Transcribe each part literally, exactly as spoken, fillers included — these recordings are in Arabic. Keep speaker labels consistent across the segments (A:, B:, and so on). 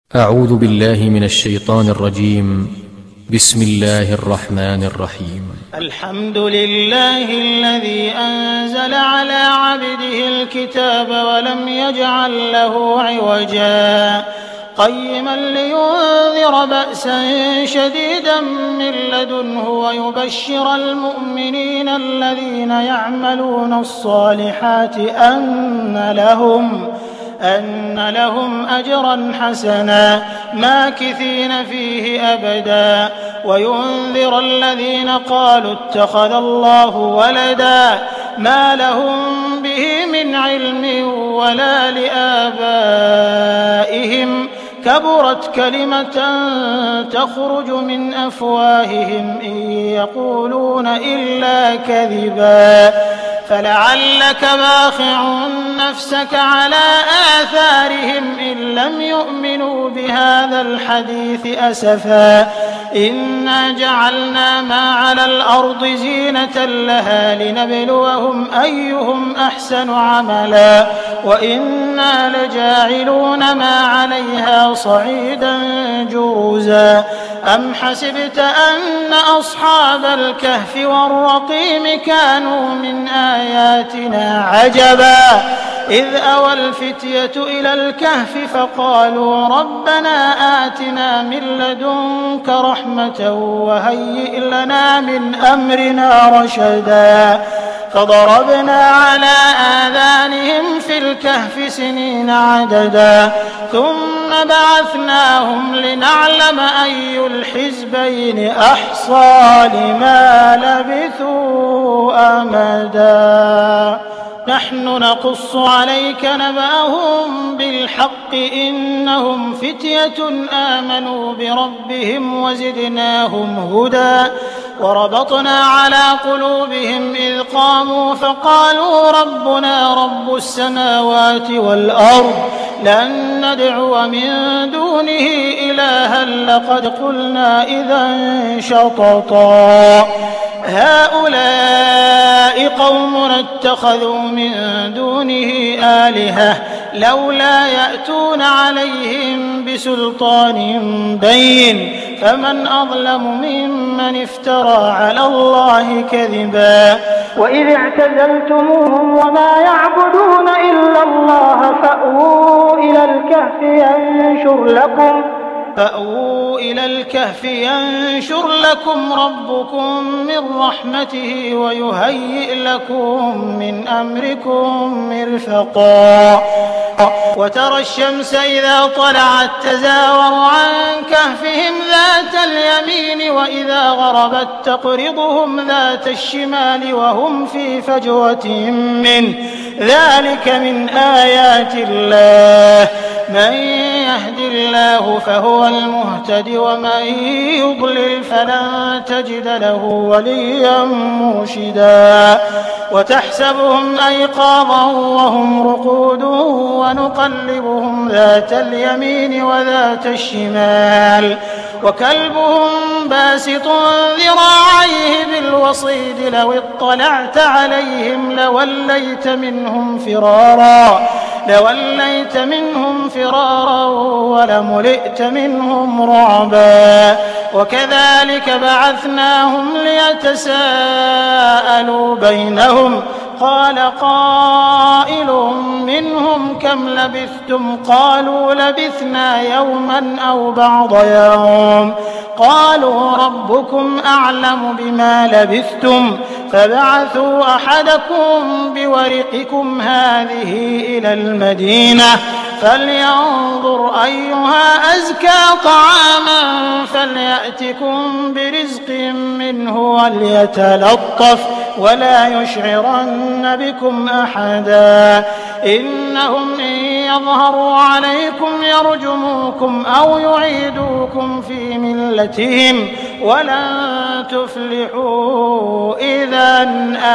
A: أعوذ بالله من الشيطان الرجيم. بسم الله الرحمن الرحيم.
B: الحمد لله الذي أنزل على عبده الكتاب ولم يجعل له عوجا قيما لينذر بأسا شديدا من لدنه ويبشر المؤمنين الذين يعملون الصالحات أن لهم أن لهم أجرا حسنا ماكثين فيه أبدا وينذر الذين قالوا اتخذ الله ولدا ما لهم به من علم ولا لآبائهم كبرت كلمة تخرج من أفواههم إن يقولون إلا كذبا فلعلك باخع نفسك على آثارهم إن لم يؤمنوا بهذا الحديث أسفا إنا جعلنا ما على الأرض زينة لها لنبلوهم أيهم أحسن عملا وإنا لجاعلون ما عليها صعيدا جرزا أم حسبت أن أصحاب الكهف والرقيم كانوا من آياتنا عجبا إذ أوى الفتية إلى الكهف فقالوا ربنا آتنا من لدنك رحمة وهيئ لنا من أمرنا رشدا فضربنا على آذانهم في الكهف سنين عددا ثم بعثناهم لنعلم أي الحزبين أحصى لما لبثوا أمدا نحن نقص عليك نبأهم بالحق إنهم فتية آمنوا بربهم وزدناهم هدى وربطنا على قلوبهم إذ قاموا فقالوا ربنا رب السماوات والأرض لن ندعو من دونه إلها لقد قلنا إذا شططا هؤلاء قومنا اتخذوا من دونه آلهة لولا يأتون عليهم بسلطان بين فمن أظلم ممن افترى على الله كذبا وإذ اعتزلتموهم وما يعبدون إلا الله فأووا إلى الكهف ينشر لكم فأووا إلى الكهف ينشر لكم ربكم من رحمته ويهيئ لكم من أمركم مرفقا وترى الشمس إذا طلعت تزاور عن كهفهم ذات اليمين وإذا غربت تقرضهم ذات الشمال وهم في فجوة منه ذلك من آيات الله من يهد الله فهو المهتد ومن يضلل فلن تجد له وليا مرشدا وتحسبهم أيقاظا وهم رقود ونقلبهم ذات اليمين وذات الشمال وكلبهم باسط ذراعيه بالوصيد لو اطلعت عليهم لوليت منهم فرارا لوليت منهم فرارا ولملئت منهم رعبا وكذلك بعثناهم ليتساءلوا بينهم قال قائل منهم كم لبثتم قالوا لبثنا يوما أو بعض يوم قالوا ربكم أعلم بما لبثتم فبعثوا أحدكم بورقكم هذه إلى المدينة فلينظر أيها أزكى طعاما فليأتكم برزق منه وليتلطف ولا يشعرن بكم أحدا إنهم إن يظهروا عليكم يرجموكم أو يعيدوكم في ملتهم ولن تفلحوا إذا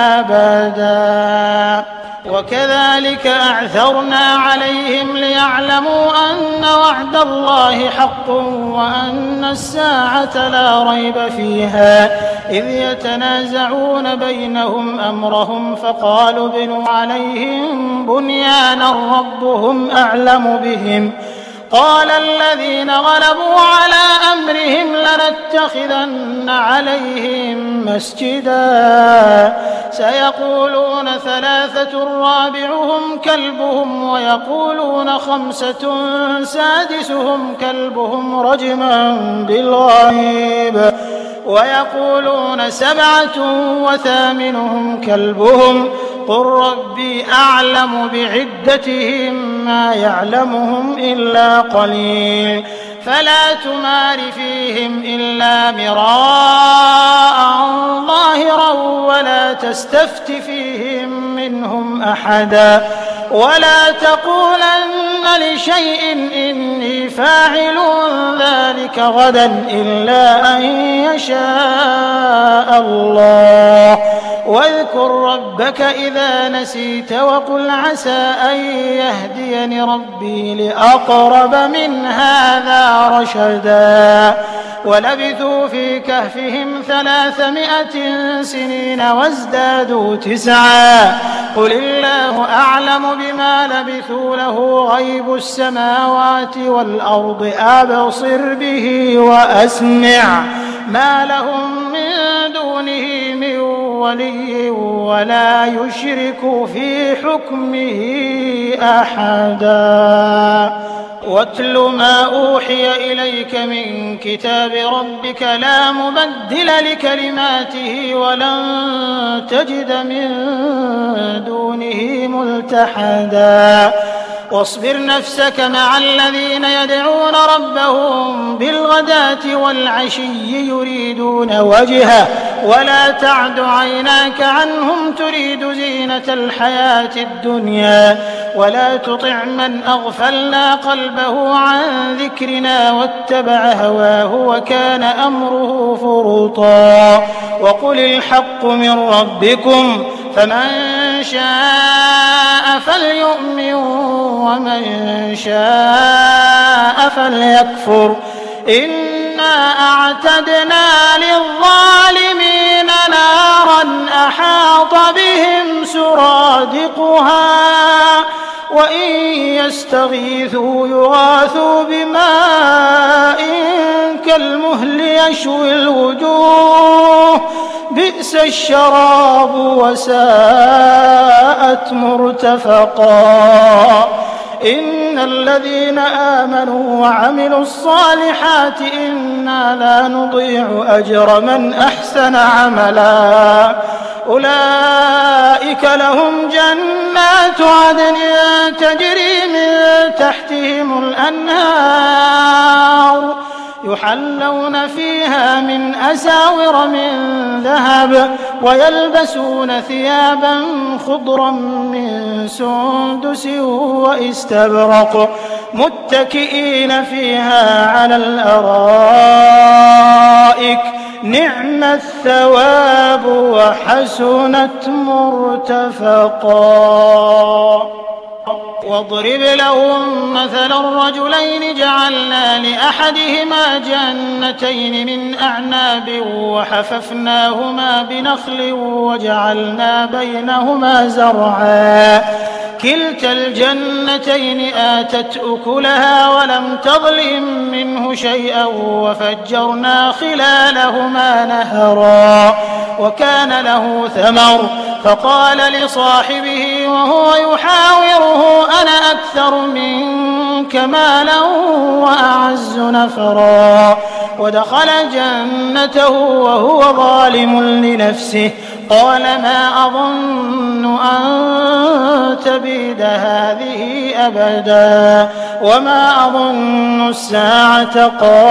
B: أبدا وكذلك أعثرنا عليهم ليعلموا أن وعد الله حق وأن الساعة لا ريب فيها إذ يتنازعون بينهم أمرهم فقالوا ابنوا عليهم بنيانا ربهم أعلم بهم قال الذين غلبوا على أمرهم لنتخذن عليهم مسجدا سيقولون ثلاثة رابعهم كلبهم ويقولون خمسة سادسهم كلبهم رجما بالغيب ويقولون سبعة وثامنهم كلبهم قل ربي أعلم بعدتهم ما يعلمهم إلا قليل فلا تمار فيهم إلا مراء ظاهرا ولا تستفت فيهم منهم أحدا ولا تقولن لشيء إني فاعل ذلك غدا إلا أن يشاء الله واذكر ربك إذا نسيت وقل عسى أن يهديني ربي لأقرب من هذا رشدا ولبثوا في كهفهم ثلاثمائة سنين وازدادوا تسعا قل الله أعلم بما لبثوا له غيب السماوات والأرض أبصر به وأسمع ما لهم من دونه من ولي ولا يشرك في حكمه أحدا واتل ما أوحي إليك من كتاب ربك لا مبدل لكلماته ولن تجد من دونه ملتحدا واصبر نفسك مع الذين يدعون ربهم بالغداة والعشي يريدون وجهه ولا تعد عيناك عنهم تريد زينة الحياة الدنيا ولا تطع من أغفلنا قلبه عن ذكرنا واتبع هواه وكان أمره فرطا وقل الحق من ربكم فمن شاء فليؤمن ومن شاء فليكفر إنا أعتدنا للظالمين نارا أحاط بهم سرادقها وإن يستغيثوا يغاثوا بماء كالمهل يشوي الوجوه بئس الشراب وساءت مرتفقا إن الذين آمنوا وعملوا الصالحات إنا لا نضيع أجر من أحسن عملا أولئك لهم جنات عدن تجري من تحتهم الأنهار يحلون فيها من أساور من ذهب ويلبسون ثيابا خضرا من سندس واستبرق متكئين فيها على الأرائك نعم الثواب وحسنت مرتفقا واضرب لهم مثل الرجلين جعلنا لأحدهما جنتين من أعناب وحففناهما بنخل وجعلنا بينهما زرعا كلتا الجنتين آتت أكلها ولم تظلم منه شيئا وفجرنا خلالهما نهرا وكان له ثمر فقال لصاحبه وهو يحاوره أنا أكثر منك مالا وأعز نفرا ودخل جنته وهو ظالم لنفسه قال ما أظن أن تبيد هذه أبدا وما أظن الساعة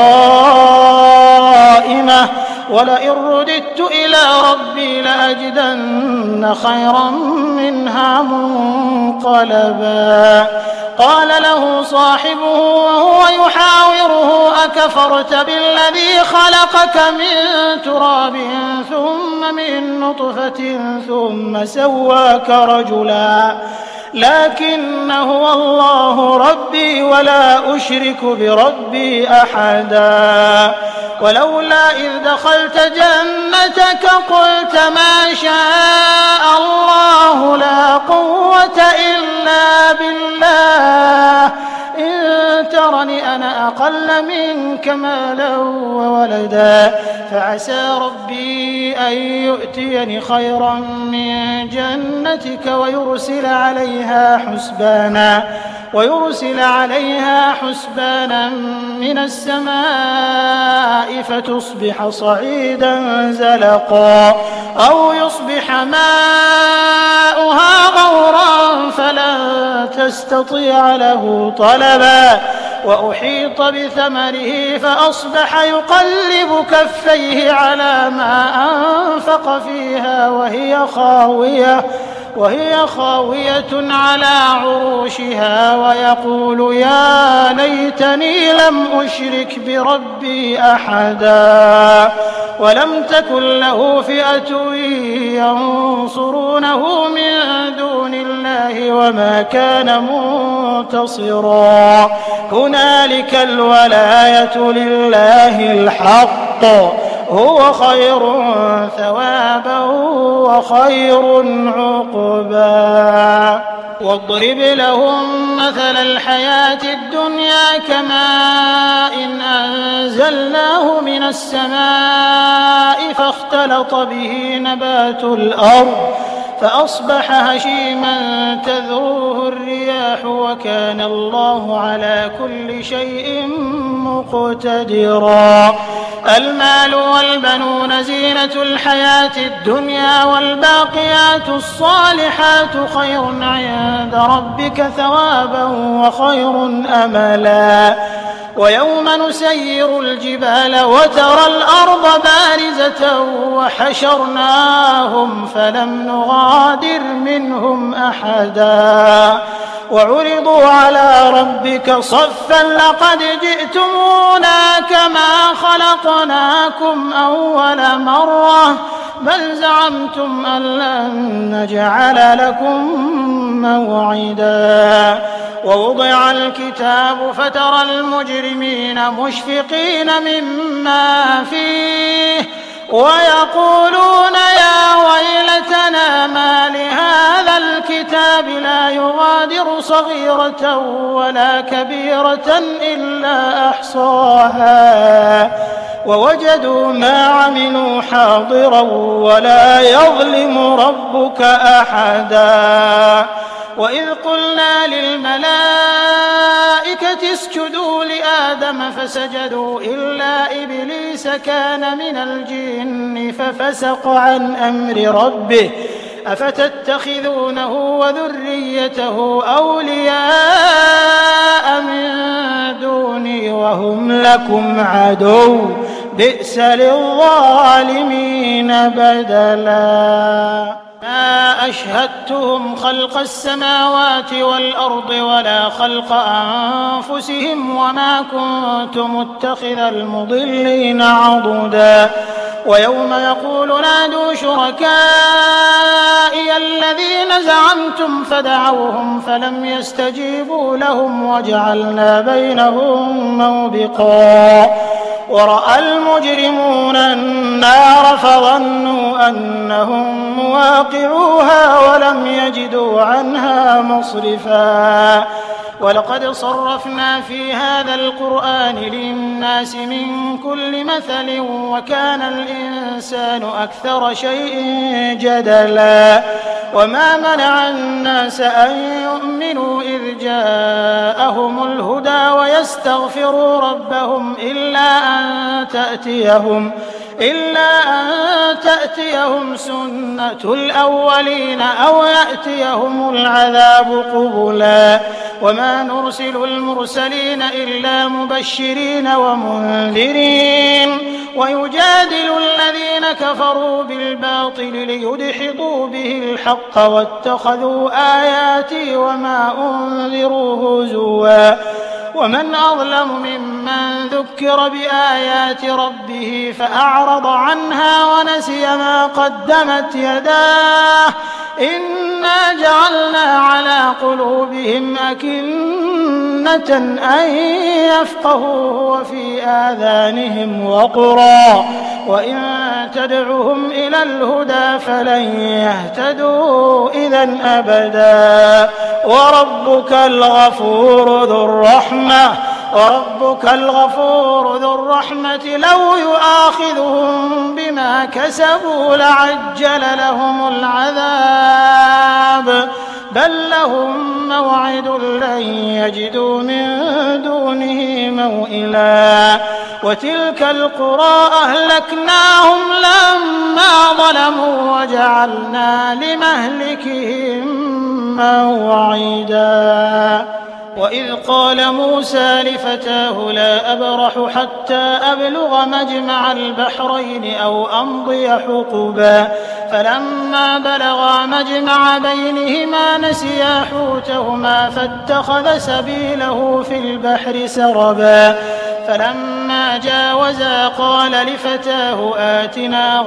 B: قائمة ولئن رددت إلى ربي لأجدن خيرا منها منقلبا قال له صاحبه وهو يحاوره أكفرت بالذي خلقك من تراب ثم من نطفة ثم سواك رجلا لكن هو الله ربي ولا أشرك بربي أحدا ولولا إذ دخلت جنتك قلت ما شاء الله لا قوة إلا بالله إن ترني أنا أقل منك مالا وولدا فعسى ربي أن يؤتيني خيرا من جنتك ويرسل عليها حسبانا ويرسل عليها حسبانا من السماء فتصبح صعيدا زلقا أو يصبح ماؤها غورا فلن تستطيع له طلبا وأحيط بثمره فأصبح يقلب كفيه على ما أنفق فيها وهي خاوية وهي خاوية على عروشها ويقول يا ليتني لم أشرك بربي أحدا ولم تكن له فئة ينصرونه من دون الله وما كان منتصرا هنالك الولاية لله الحق هو خير ثوابا وخير عقبا واضرب لهم مثل الحياة الدنيا كماء إن أنزلناه من السماء فاختلط به نبات الأرض فأصبح هشيما تذروه الرياح وكان الله على كل شيء مقتدرا المال والبنون زينة الحياة الدنيا والباقيات الصالحات خير عند ربك ثوابا وخير أملا ويوم نسير الجبال وترى الأرض بارزة وحشرناهم فلم نغادر منهم أحدا وعرضوا على ربك صفا لقد جئتمونا كما خلقناكم أول مرة بل زعمتم أن لن نجعل لكم موعدا ووضع الكتاب فترى المجرمين مشفقين مما فيه ويقولون يا ويلتنا ما لهذا الكتاب لا يغادر صغيرة ولا كبيرة إلا أحصاها ووجدوا ما عملوا حاضرا ولا يظلم ربك أحدا وإذ قلنا للملائكة اسجدوا لآدم فسجدوا إلا إبليس كان من الجن ففسق عن أمر ربه أفتتخذونه وذريته أولياء من دوني وهم لكم عدو بئس للظالمين بدلا ما أشهدتهم خلق السماوات والأرض ولا خلق أنفسهم وما كنت متخذ المضلين عضدا ويوم يقول نادوا شركائي الذين زعمتم فدعوهم فلم يستجيبوا لهم وجعلنا بينهم موبقا ورأى المجرمون النار فظنوا أنهم مواقعوها ولم يجدوا عنها مصرفا ولقد صرفنا في هذا القرآن للناس من كل مثل وكان الإنسان أكثر شيء جدلا وما منع الناس أن يؤمنوا إذ جاءهم الهدى ويستغفروا ربهم إلا أن تأتيهم إلا أن تأتيهم سنة الأولين أو يأتيهم العذاب قبلا وما نرسل المرسلين إلا مبشرين ومنذرين ويجادل الذين كفروا بالباطل ليدحضوا به الحق واتخذوا آياتي وما أنذروا هزوا ومن أظلم ممن ذكر بآيات ربه فأعرض عنها ونسي ما قدمت يداه إنا جعلنا على قلوبهم أكنة أن يفقهوه وفي آذانهم وقرا وإن تدعهم إلى الهدى فلن يهتدوا إذا أبدا وربك الغفور ذو الرحمة وربك الغفور ذو الرحمة لو يؤاخذهم بما كسبوا لعجل لهم العذاب بل لهم موعد لن يجدوا من دونه موئلا وتلك القرى أهلكناهم لما ظلموا وجعلنا لمهلكهم موعدا وإذ قال موسى لفتاه لا أبرح حتى أبلغ مجمع البحرين أو أمضي حقبا فلما بلغا مجمع بينهما نسيا حوتهما فاتخذ سبيله في البحر سربا فلما جاوزا قال لفتاه آتنا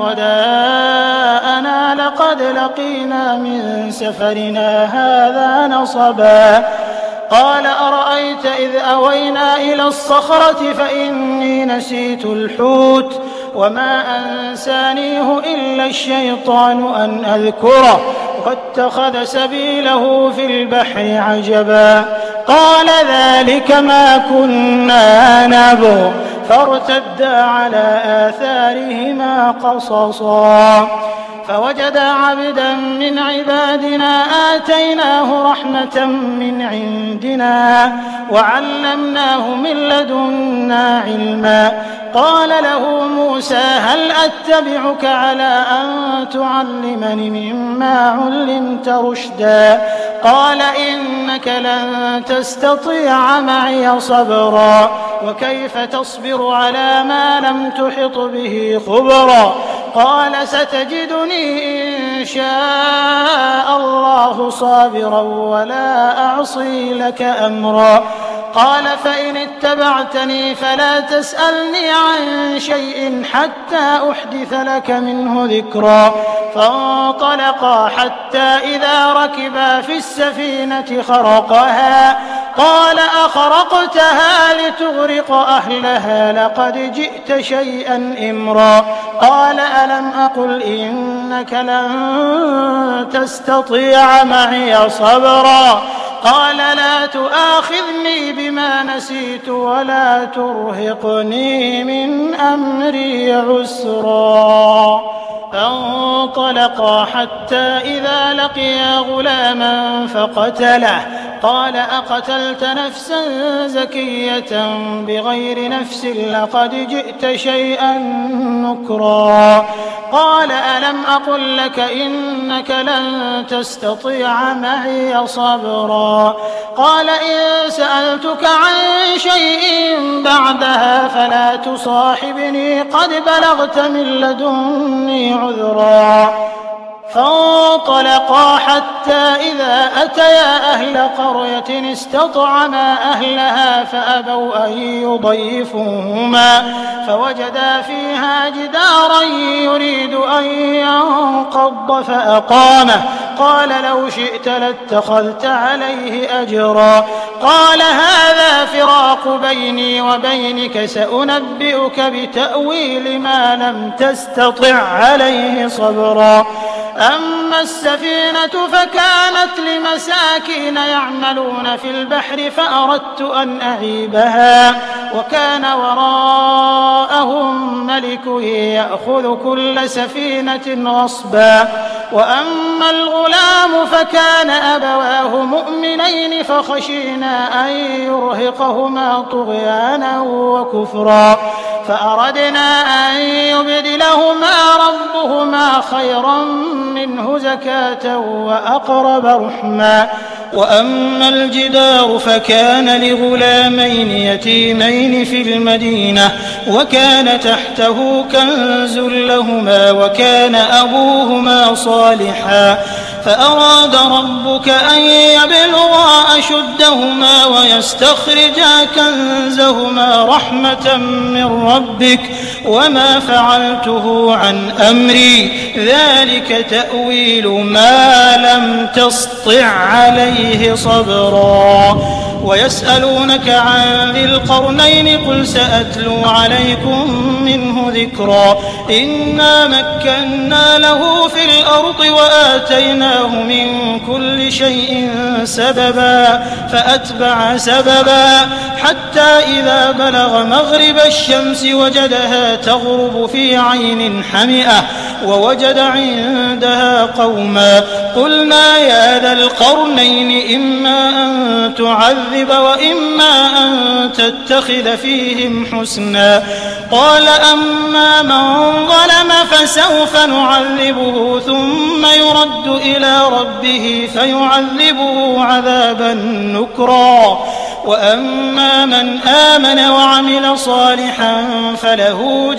B: غداءنا لقد لقينا من سفرنا هذا نصبا قال أرأيت إذ أوينا إلى الصخرة فإني نسيت الحوت وما أنسانيه إلا الشيطان أن أذكره واتخذ سبيله في البحر عجبا قال ذلك ما كنا نبغ فارتدا على آثارهما قصصا فوجدا عبدا من عبادنا آتيناه رحمة من عندنا وعلمناه من لدنا علما قال له موسى هل أتبعك على أن تعلمني مما علمت رشدا قال إنك لن تستطيع معي صبرا وكيف تصبر على ما لم تحط به خبرا قال ستجدني إن شاء الله صابرا ولا أعصي لك أمرا قال فإن اتبعتني فلا تسألني عن شيء حتى أحدث لك منه ذكرا فانطلقا حتى إذا ركبا في السفينة خرقها قال أخرقتها لتغرق أهلها لقد جئت شيئا إمرا قال ألم أقل إنك لن تستطيع معي صبرا قال لا تؤاخذني بما نسيت ولا ترهقني من أمري عسرا فانطلقا حتى إذا لقيا غلاما فقتله قال أقتلت نفسا زكية بغير نفس لقد جئت شيئا نكرا قال ألم أقل لك إنك لن تستطيع معي صبرا قال إن سألتك عن شيء بعدها فلا تصاحبني قد بلغت من لدني عذرا فانطلقا حتى إذا أتيا أهل قرية استطعما أهلها فأبوا أن يضيفوهما فوجدا فيها جدارا يريد أن ينقض فأقامه قال لو شئت لاتخذت عليه أجرا قال هذا فراق بيني وبينك سأنبئك بتأويل ما لم تستطع عليه صبرا أما السفينة فكانت لمساكين يعملون في البحر فأردت أن أعيبها وكان وراءهم ملك يأخذ كل سفينة غصبا وأما الغلام فكان أبواه مؤمنين فخشينا أن يرهقهما طغيانا وكفرا فأردنا أن يبدلهما ربهما خيرا منه زكاة وأقرب رحما وأما الجدار فكان لغلامين يتيمين في المدينة وكان تحته كنز لهما وكان أبوهما صالحا فأراد ربك أن يبلغا أشدهما ويستخرجا كنزهما رحمة من ربك وما فعلته عن أمري ذلك تأويل ما لم تسطع عليه صبرا ويسألونك عن ذي القرنين قل سأتلو عليكم منه ذكرا إنا مكنا له في الأرض وآتيناه من كل شيء سببا فأتبع سببا حتى إذا بلغ مغرب الشمس وجدها تغرب في عين حمئة ووجد عندها قوما قلنا يا ذا القرنين إما أن تعذب وإما أن تتخذ فيهم حسنا قال أما من ظلم فسوف نعذبه ثم يرد إلى ربه فيعذبه عذابا نكرا وأما من آمن وعمل صالحا فله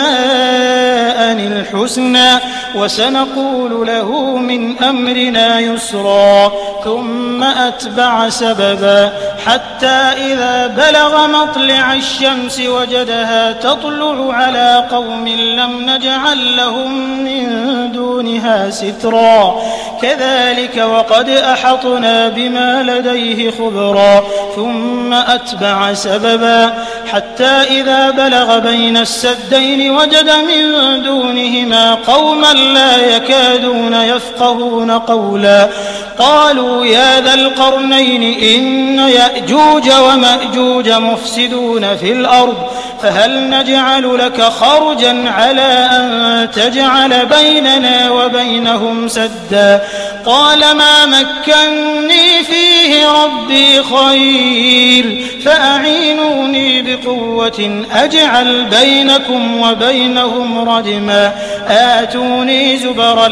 B: جزاء الحسنى وسنقول له من أمرنا يسرا ثم أتبع سببا حتى إذا بلغ مطلع الشمس وجدها تطلع على قوم لم نجعل لهم من دونها سترا كذلك وقد أحطنا بما لديه خبرا ثم أتبع سببا حتى إذا بلغ بين السدين وجد من دونهما قوما لا يكادون يفقهون قولا قالوا يا ذا القرنين إن يأجوج ومأجوج مفسدون في الأرض فهل نجعل لك خرجا على أن تجعل بيننا وبينهم سدا قال ما مكني فيه ربي خير فأعينوني بقوة أجعل بينكم وبينهم ردما آتوني زبر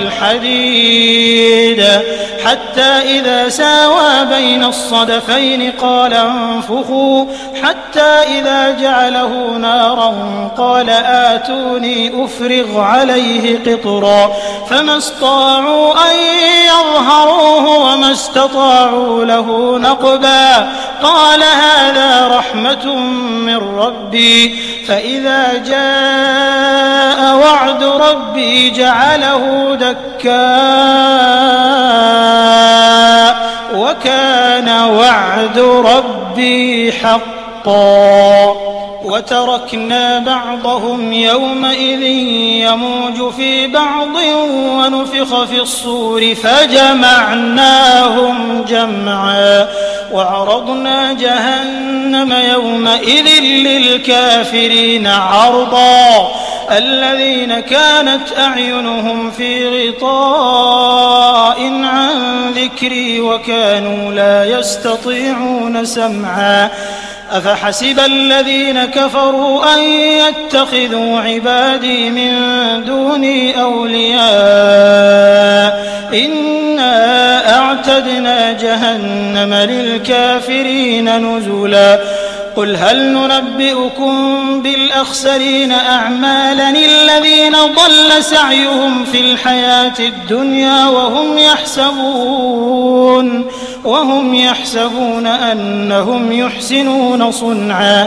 B: الحديد حتى إذا ساوى بين الصدفين قال انفخوا حتى إذا جعله نارا قال آتوني أفرغ عليه قطرا فما استطاعوا أن يظهروه وما استطاعوا له نقبا قال هذا رحمة من ربي فإذا جاء وعد ربي جعله دكا وكان وعد ربي حقا وتركنا بعضهم يومئذ يموج في بعض ونفخ في الصور فجمعناهم جمعا وعرضنا جهنم يومئذ للكافرين عرضا الذين كانت أعينهم في غطاء عن ذكري وكانوا لا يستطيعون سمعا أفحسب الذين كفروا أن يتخذوا عبادي من دوني أولياء إنا أعتدنا جهنم للكافرين نزلا قل هل ننبئكم بالأخسرين أعمالا الذين ضل سعيهم في الحياة الدنيا وهم يحسبون وهم يحسبون أنهم يحسنون صنعا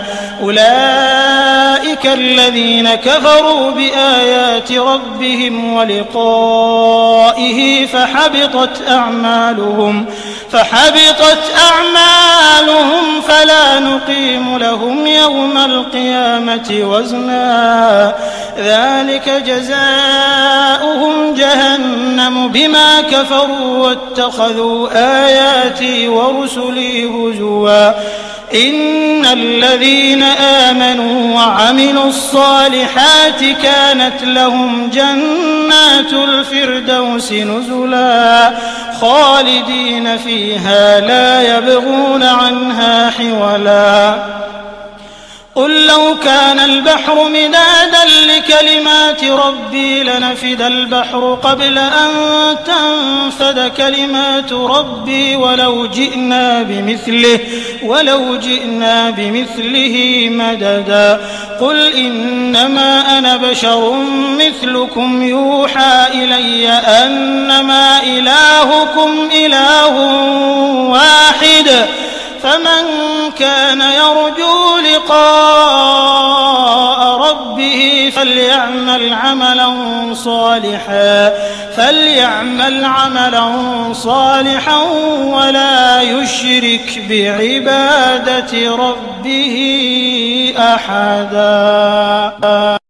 B: أولئك الذين كفروا بآيات ربهم ولقائه فحبطت أعمالهم فحبطت أعمالهم فلا نقيم لهم يوم القيامة وزنا ذلك جزاؤهم جهنم بما كفروا واتخذوا آياتي ورسلي هزوا إن الذين آمنوا وعملوا الصالحات كانت لهم جنات الفردوس نزلا خالدين فيها لا يبغون عنها حولا قل لو كان البحر مدادا لكلمات ربي لنفد البحر قبل أن تنفد كلمات ربي ولو جئنا بمثله ولو جئنا بمثله مددا قل إنما أنا بشر مثلكم يوحى إلي أنما إلهكم إله واحد فمن كان يرجو لقاء ربه فليعمل عملا صالحا فليعمل عملا صالحا ولا يشرك بعبادة ربه أحدا.